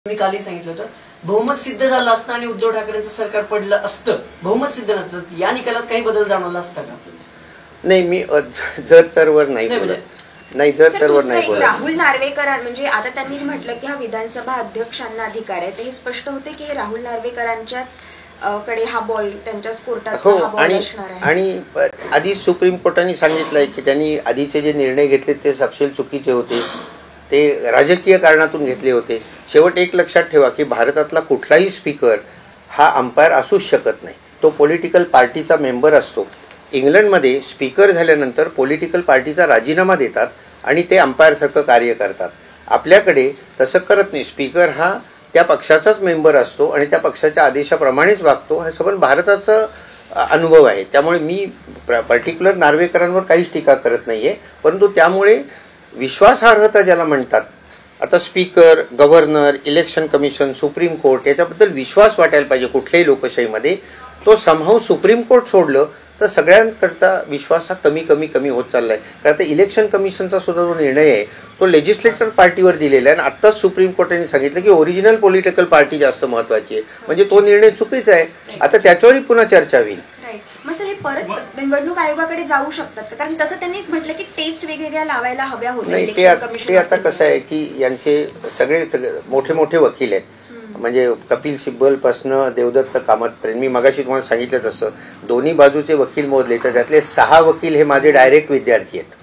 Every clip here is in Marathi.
मी कालही सांगितलं होतं, बहुमत सिद्ध झालं असतं आणि उद्धव ठाकरेंचं सरकार पडलं असतं, बहुमत सिद्ध नसतं, या निकालात काही बदल जाणवला असता का? नाही, मी जर तरवर नाही बोलत. नाही, जर तरवर नाही बोलत. राहुल नार्वेकर म्हणजे आता त्यांनी म्हटलं की हा विधानसभा अध्यक्षांना अधिकार आहे, ते हे स्पष्ट होते की राहुल नार्वेकरांच्याच कडे हा बॉल, त्यांच्याच कोर्टात हो. हा बॉल असणार आहे. आणि आधी सुप्रीम कोर्टाने सांगितलंय की त्यांनी आधीचे जे निर्णय घेतले ते सपशेल चुकीचे होते, ते राजकीय कारणातून घेतले होते. शेवट एक लक्षात ठेवा की भारतातला कुठलाही स्पीकर हा अंपायर असूच शकत नाही, तो पॉलिटिकल पार्टीचा मेंबर असतो. इंग्लंडमध्ये स्पीकर झाल्यानंतर पॉलिटिकल पार्टीचा राजीनामा देतात आणि ते अंपायरसारखं कार्य करतात. आपल्याकडे तसं करत नाही. स्पीकर हा त्या पक्षाचाच मेंबर असतो आणि त्या पक्षाच्या आदेशाप्रमाणेच वागतो. हा सबंध भारताचा अनुभव आहे. त्यामुळे मी पर्टिक्युलर नार्वेकरांवर काहीच टीका करत नाही आहे, परंतु त्यामुळे विश्वासार्हता ज्याला म्हणतात, आता speaker, governor, election commission, supreme court याच्याबद्दल विश्वास वाटायला पाहिजे कुठल्याही लोकशाहीमध्ये. तो समहाऊ सुप्रीम कोर्ट सोडलं तर सगळ्यांकडचा विश्वास हा कमी कमी कमी होत चालला आहे. कारण आता इलेक्शन कमिशनचा सुद्धा जो निर्णय आहे तो लेजिस्लेचर पार्टीवर दिलेला आहे आणि आत्ताच सुप्रीम कोर्टाने सांगितलं की ओरिजिनल पॉलिटिकल पार्टी जास्त महत्वाची आहे. म्हणजे तो निर्णय चुकीचा आहे. आता त्याच्यावरही पुन्हा चर्चा होईल. मग सर हे परत निवडणूक आयोगाकडे जाऊ शकतात का? कारण तसं त्यांनी म्हटलं की टेस्ट वेगवेगळ्या लावायला हव्या होत्या. नाही, ते आता कसं आहे की यांचे सगळे मोठे मोठे वकील आहेत. म्हणजे कपिल सिब्बल पासनं देवदत्त कामत, मी मगाशी तुम्हाला सांगितलं तसं दोन्ही बाजूचे वकील मोजले तर त्यातले 6 वकील हे माझे डायरेक्ट विद्यार्थी आहेत.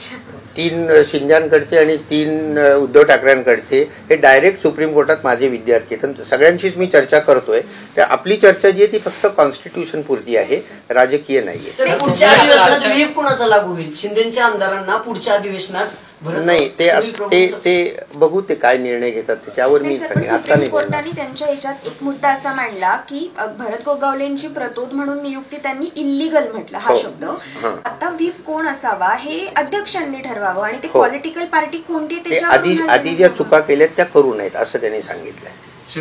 3 शिंद्यांकडचे आणि 3 उद्धव ठाकरेंकडचे हे डायरेक्ट सुप्रीम कोर्टात माझे विद्यार्थी आहेत. सगळ्यांशीच मी चर्चा करतोय. तर आपली चर्चा जी आहे ती फक्त कॉन्स्टिट्यूशन पुरती आहे, राजकीय नाहीये. पुढच्या अधिवेशनात व्हीप कोणाचा लागू होईल? शिंदेच्या आमदारांना पुढच्या अधिवेशनात नाही, ते बघू ते काय निर्णय घेतात त्याच्यावर मी आता नाही. कोर्टाने त्यांच्या याच्यात एक मुद्दा असा मांडला की भरत गोगावलेंची प्रतोद म्हणून नियुक्ती त्यांनी इल्लीगल म्हटलं हा शब्द. आता व्हीप कोण असावा हे अध्यक्षांनी ठरवावं आणि ते पॉलिटिकल पार्टी कोणती त्याच्या आधी ज्या चुका केल्यात त्या करू नयेत असं त्यांनी सांगितलंय.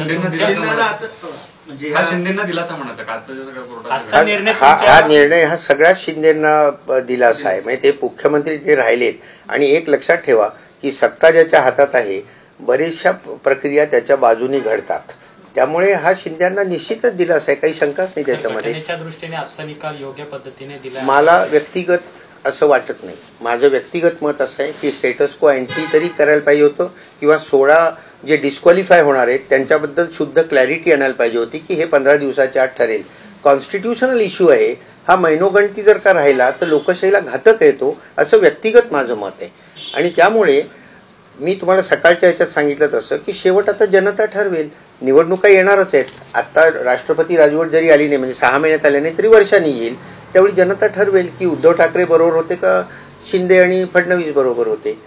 हा निर्णय हा सगळ्याच शिंदेना दिलासा आहे. म्हणजे ते मुख्यमंत्री ते राहिलेत. आणि एक लक्षात ठेवा की सत्ता ज्याच्या हातात आहे बरेचशा प्रक्रिया त्याच्या बाजूने घडतात. त्यामुळे हा शिंदेना निश्चितच दिलासा आहे, काही शंकाच नाही त्याच्यामध्ये. दृष्टीने आजचा निकाल योग्य पद्धतीने दिला मला व्यक्तिगत असं वाटत नाही. माझं व्यक्तिगत मत असं आहे की स्टेटस को अँटी तरी करायला पाहिजे होतं किंवा 16 जे डिस्क्वालिफाय होणार आहेत त्यांच्याबद्दल शुद्ध क्लॅरिटी आणायला पाहिजे होती की हे 15 दिवसाच्या आत ठरेल. कॉन्स्टिट्यूशनल इश्यू आहे हा. महिनोगणती जर का राहिला तर लोकशाहीला घातक येतो असं व्यक्तिगत माझं मत आहे. आणि त्यामुळे मी तुम्हाला सकाळच्या ह्याच्यात सांगितलं तसं की शेवट आता जनता ठरवेल. निवडणुका येणारच आहेत. आता राष्ट्रपती राजवट जरी आली नाही, म्हणजे 6 महिन्यात आले नाही तरी वर्षांनी येईल. त्यावेळी जनता ठरवेल की उद्धव ठाकरे बरोबर होते का शिंदे आणि फडणवीस बरोबर होते.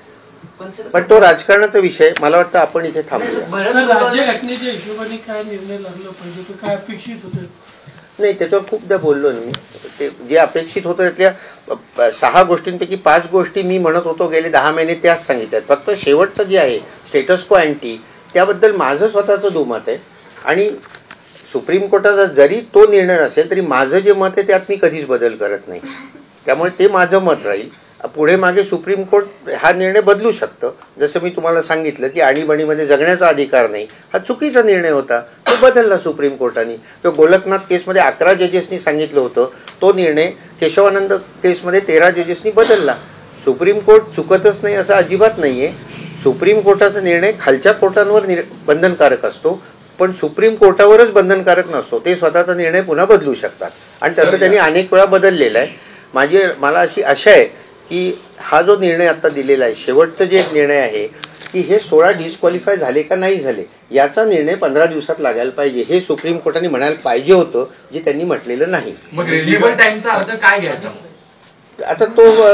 पण तो राजकारणाचा विषय. मला वाटतं आपण इथे थांबूया. राज्यघटनेच्या हिशोबाने काय निर्णय लागला पाहिजे, तो काय अपेक्षित होतं? नाही, त्याच्यावर खूपदा बोललो मी. ते जे अपेक्षित होतं त्यातल्या 6 गोष्टींपैकी 5 गोष्टी मी म्हणत होतो गेले 10 महिने त्याच सांगितल्यात. फक्त शेवटचं जे आहे स्टेटस को अँटी त्याबद्दल माझं स्वतःचं दुमत आहे. आणि सुप्रीम कोर्टाचा जरी तो निर्णय नसेल तरी माझं जे मत आहे त्यात मी कधीच बदल करत नाही. त्यामुळे ते माझं मत राहील. पुढे मागे सुप्रीम कोर्ट हा निर्णय बदलू शकतं. जसं मी तुम्हाला सांगितलं की आणीबाणीमध्ये जगण्याचा अधिकार नाही हा चुकीचा निर्णय होता, तो बदलला सुप्रीम कोर्टाने. तो गोलकनाथ केसमध्ये 11 जजेसनी सांगितलं होतं, तो निर्णय केशवानंद केसमध्ये 13 जजेसनी बदलला. सुप्रीम कोर्ट चुकतच नाही असं अजिबात नाहीये. सुप्रीम कोर्टाचा निर्णय खालच्या कोर्टांवर बंधनकारक असतो, पण सुप्रीम कोर्टावरच बंधनकारक नसतो. ते स्वतःचा निर्णय पुन्हा बदलू शकतात आणि तसं त्यांनी अनेक वेळा बदललेला आहे. मला अशी आशा आहे की हा जो निर्णय आता दिलेला आहे, शेवटचा जे एक निर्णय आहे की हे 16 डिस्क्वालिफाय झाले का नाही झाले याचा निर्णय 15 दिवसात लागायला पाहिजे, हे सुप्रीम कोर्टाने म्हणायला पाहिजे होतं, जे त्यांनी म्हटलेलं नाही. मग रिजनेबल टाइमचा अर्थ काय घ्यायचा? आता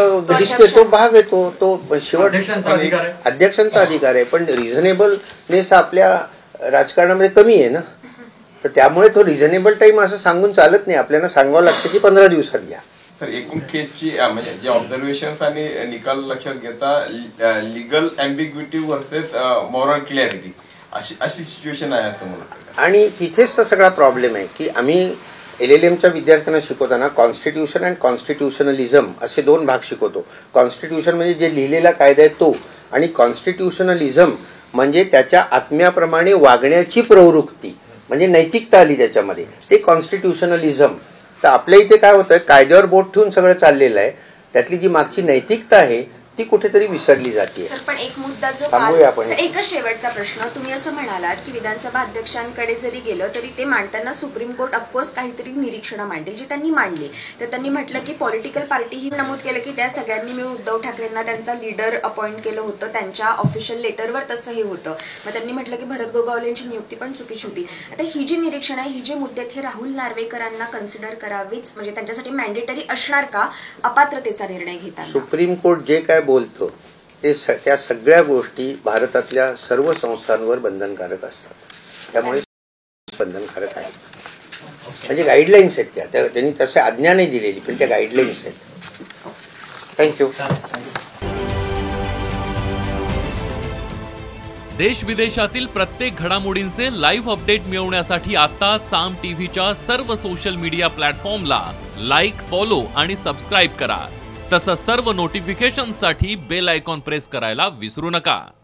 तो भाग आहे, तो शेवट अध्यक्षांचा अधिकार आहे. पण रिझनेबलनेस आपल्या राजकारणामध्ये कमी आहे ना, तर त्यामुळे तो रिझनेबल टाइम असं सांगून चालत नाही. आपल्याला सांगावं लागतं की 15 दिवसात घ्या. सर, एकूण केसची म्हणजे जे ऑब्झर्वेशन्स आणि निकाल लक्षात घेता legal ambiguity versus moral clarity अशी सिच्युएशन आहे असं मला. आणि तिथेच तर सगळा प्रॉब्लेम आहे की आम्ही LLMच्या विद्यार्थ्यांना शिकवताना कॉन्स्टिट्यूशन अँड कॉन्स्टिट्यूशनलिझम असे 2 भाग शिकवतो. कॉन्स्टिट्यूशन म्हणजे जे लिहिलेला कायदा आहे तो, आणि कॉन्स्टिट्यूशनलिझम म्हणजे त्याच्या आत्म्याप्रमाणे वागण्याची प्रवृत्ती, म्हणजे नैतिकता आली त्याच्यामध्ये, ते कॉन्स्टिट्युशनलिझम. तर आपल्या इथे काय होतं, कायद्यावर बोट ठेवून सगळं चाललेलं आहे, त्यातली जी मागची नैतिकता आहे ती कुठेतरी विसरली जाते. सर, पण एक मुद्दा जो थांबूया आपण. एकच शेवटचा प्रश्न, तुम्ही असं म्हणालात की विधानसभा अध्यक्षांकडे जरी गेलं तरी ते मांडताना सुप्रीम कोर्ट ऑफकोर्स काहीतरी निरीक्षणं मांडेल, जी त्यांनी मांडली. तर त्यांनी म्हटलं की पॉलिटिकल पार्टीही नमूद केलं की त्या सगळ्यांनी मिळून उद्धव ठाकरेंना त्यांचा लीडर अपॉइंट केलं होतं, त्यांच्या ऑफिशियल लेटरवर तसं हे होतं. मग त्यांनी म्हटलं की भरत गोगावलेंची नियुक्ती पण चुकीची होती. आता ही जी निरीक्षण आहे, ही जे मुद्दे आहेत, हे राहुल नार्वेकरांना कन्सिडर करावीच, म्हणजे त्यांच्यासाठी मॅन्डेटरी असणार का अपात्रतेचा निर्णय घेताना? सुप्रीम कोर्ट जे काय बोलतो ते त्या सगळ्या गोष्टी भारतातल्या सर्व संस्थांवर बंधनकारक असतात, त्यामुळे बंधनकारक आहेत. म्हणजे गाईडलाईन्स आहेत त्यांनी तसे आज्ञा नाही दिलेली, पण त्या गाईडलाईन्स आहेत. थँक्यू. देश विदेशातील प्रत्येक घडामोडींचे लाईव्ह अपडेट मिळवण्यासाठी आता साम टीव्हीच्या सर्व सोशल मीडिया प्लॅटफॉर्मला लाईक, फॉलो आणि सबस्क्राईब करा. तसंच सर्व नोटिफिकेशनसाठी बेल आयकॉन प्रेस करायला विसरू नका.